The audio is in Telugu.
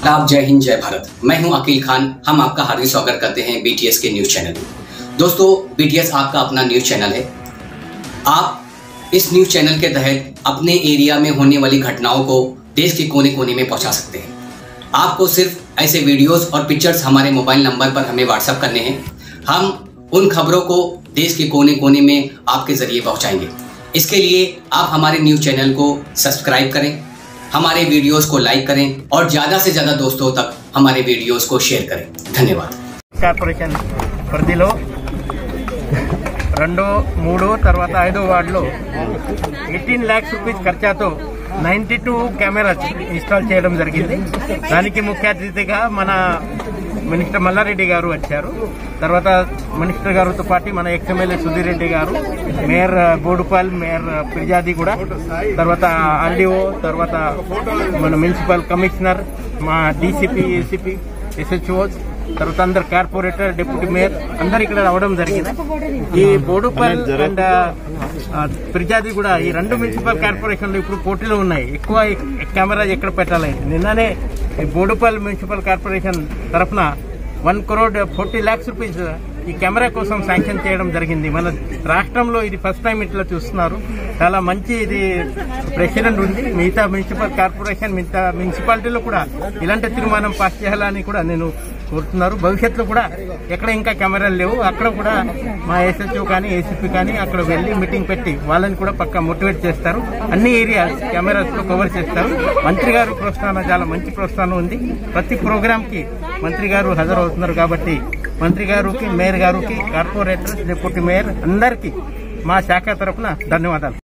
आप जय हिंद जय भारत। मैं हूं अकील खान। हम आपका हार्दिक स्वागत करते हैं बीटीएस के न्यूज चैनल में। दोस्तों, बीटीएस आपका अपना न्यूज चैनल है। आप इस न्यूज चैनल के तहत अपने एरिया में होने वाली घटनाओं को देश के कोने कोने में पहुंचा सकते हैं। आपको सिर्फ ऐसे वीडियोस और पिक्चर्स हमारे मोबाइल नंबर पर हमें व्हाट्सएप करने हैं। हम उन खबरों को देश के कोने कोने में आपके जरिए पहुंचाएंगे। इसके लिए आप हमारे न्यूज चैनल को सब्सक्राइब करें, हमारे वीडियोस को लाइक करें और ज़्यादा से ज़्यादा दोस्तों तक हमारे वीडियोस को शेयर करें। धन्यवाद। కార్పొరేషన్ పరిధిలో 2, 3 తర్వాత 5వ వార్డులో 18 lakhs రూపీస్ ఖర్చుతో 92 కెమెరాస్ ఇన్స్టాల్ చేయడం జరిగింది. దానికి ముఖ్య అతిథిగా మన మినిస్టర్ మల్లారెడ్డి గారు వచ్చారు. తర్వాత మినిస్టర్ గారితో పాటు మన ఎక్స్ఎమ్మెల్యే సుధీర్ రెడ్డి గారు, మేయర్ బోడుపాల్, మేయర్ ఫిర్యాది కూడా, తర్వాత ఆర్డీఓ, తర్వాత మన మున్సిపల్ కమిషనర్, మా డీసీపీ, ఏసీపీ, ఎస్హెచ్ఓస్, తర్వాత అందరు కార్పొరేటర్, డిప్యూటీ మేయర్ అందరు ఇక్కడ రావడం జరిగింది. ఈ బోడుపాల్ అండ్ ఫిర్యాది కూడా ఈ 2 మున్సిపల్ కార్పొరేషన్లు ఇప్పుడు పోటీలో ఉన్నాయి. ఎక్కువ కెమెరా ఎక్కడ పెట్టాలి. నిన్ననే బోడుపాల్ మున్సిపల్ కార్పొరేషన్ తరఫున 1,40 lakhs రూపీస్ ఈ కెమెరా కోసం శాంక్షన్ చేయడం జరిగింది. మన రాష్ట్రంలో ఇది ఫస్ట్ టైం ఇట్లా చూస్తున్నారు. చాలా మంచి ఇది ప్రెసిడెంట్ ఉంది. మిగతా మున్సిపల్ కార్పొరేషన్, మిగతా మున్సిపాలిటీలో కూడా ఇలాంటి తీర్మానం పాస్ చేయాలని కూడా నేను కోరుతున్నారు. భవిష్యత్తులో కూడా ఎక్కడ ఇంకా కెమెరాలు లేవు అక్కడ కూడా మా ఎస్హెచ్ఓ కానీ ఏసీపీ కానీ అక్కడ వెళ్లి మీటింగ్ పెట్టి వాళ్ళని కూడా పక్కా మోటివేట్ చేస్తారు. అన్ని ఏరియాస్ కెమెరాస్ తో కవర్ చేస్తారు. మంత్రి గారు ప్రోత్సాహం, చాలా మంచి ప్రోత్సాహం ఉంది. ప్రతి ప్రోగ్రామ్ కి మంత్రి గారు హాజరవుతున్నారు కాబట్టి మంత్రి గారికి, మేయర్ గారికి, కార్పొరేటర్, డిప్యూటీ మేయర్ అందరికీ మా శాఖ తరఫున ధన్యవాదాలు.